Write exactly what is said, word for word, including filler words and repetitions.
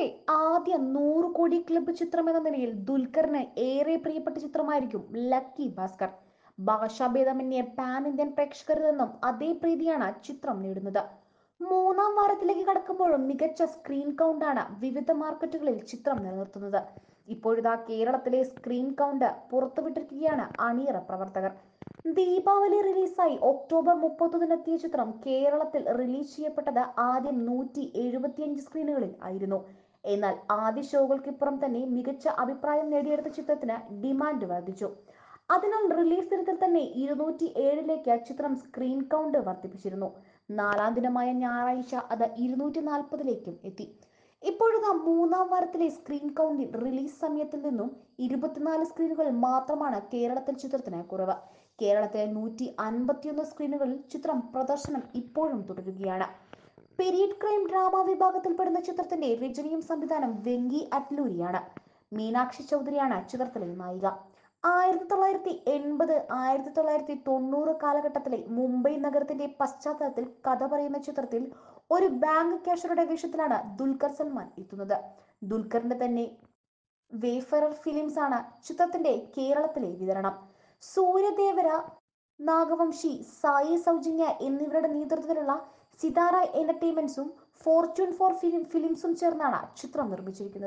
ആദ്യ നൂറ് കോടി ക്ലബ്ബ് ചിത്രം എന്ന നിലയിൽ ദുൽഖറിന് ഏറെ പ്രിയപ്പെട്ട ചിത്രമായിരിക്കും ലക്കി ഭാസ്കർ. ഭാഷാഭേദമന്യേ പാൻ ഇന്ത്യൻ പ്രേക്ഷകരിൽ നിന്നും അതേ പ്രീതിയാണ് ചിത്രം നേടുന്നത്. മൂന്നാം വാരത്തിലേക്ക് കടക്കുമ്പോഴും മികച്ച സ്ക്രീൻ കൗണ്ടാണ് വിവിധ മാർക്കറ്റുകളിൽ ചിത്രം നിലനിർത്തുന്നത്. ഇപ്പോഴിതാ കേരളത്തിലെ സ്ക്രീൻ കൗണ്ട് പുറത്തുവിട്ടിരിക്കുകയാണ് അണിയറ പ്രവർത്തകർ. ദീപാവലി റിലീസായി ഒക്ടോബർ മുപ്പത്തൊന്നിനെത്തിയ ചിത്രം കേരളത്തിൽ റിലീസ് ചെയ്യപ്പെട്ടത് ആദ്യം നൂറ്റി എഴുപത്തിയഞ്ച് സ്ക്രീനുകളിൽ ആയിരുന്നു. എന്നാൽ ആദ്യ ഷോകൾക്കിപ്പുറം തന്നെ മികച്ച അഭിപ്രായം നേടിയെടുത്ത ചിത്രത്തിന് ഡിമാൻഡ് വർദ്ധിച്ചു. അതിനാൽ റിലീസ് ദിനത്തിൽ തന്നെ ഇരുന്നൂറ്റി ഏഴിലേക്ക് ചിത്രം സ്ക്രീൻ കൗണ്ട് വർദ്ധിപ്പിച്ചിരുന്നു. നാലാം ദിനമായ ഞായറാഴ്ച അത് ഇരുന്നൂറ്റി നാൽപ്പതിലേക്കും എത്തി. ഇപ്പോഴിതാ മൂന്നാം വാരത്തിലെ സ്ക്രീൻ കൗണ്ടിൽ റിലീസ് സമയത്തിൽ നിന്നും ഇരുപത്തിനാല് സ്ക്രീനുകൾ മാത്രമാണ് കേരളത്തിൽ ചിത്രത്തിന് കുറവ്. കേരളത്തിലെ നൂറ്റി അൻപത്തിയൊന്ന് സ്ക്രീനുകളിൽ ചിത്രം പ്രദർശനം ഇപ്പോഴും തുടരുകയാണ്. പീരിയഡ് ക്രൈം ഡ്രാമ വിഭാഗത്തിൽപ്പെടുന്ന ചിത്രത്തിന്റെ രചനയും സംവിധാനം വെങ്കി അറ്റ്ലൂരിയാണ്. മീനാക്ഷി ചൗധരിയാണ് ചിത്രത്തിലെ നായിക. ആയിരത്തി തൊള്ളായിരത്തി എൺപത് ആയിരത്തി തൊള്ളായിരത്തി തൊണ്ണൂറ് കാലഘട്ടത്തിലെ മുംബൈ നഗരത്തിന്റെ പശ്ചാത്തലത്തിൽ കഥ പറയുന്ന ചിത്രത്തിൽ ഒരു ബാങ്ക് ക്യാഷ്യറുടെ വേഷത്തിലാണ് ദുൽഖർ സൽമാൻ എത്തുന്നത്. ദുൽഖറിന്റെ തന്നെ വേഫറർ ഫിലിംസ് ആണ് ചിത്രത്തിന്റെ കേരളത്തിലെ വിതരണം. സൂര്യദേവര, നാഗവംശി, സായി സൗജന്യ എന്നിവരുടെ നേതൃത്വത്തിലുള്ള സിതാര എന്റർടൈൻമെന്റ്സും ഫോർച്യൂൺ ഫോർ ഫിലിംസും ചേർന്നാണ് ചിത്രം നിർമ്മിച്ചിരിക്കുന്നത്.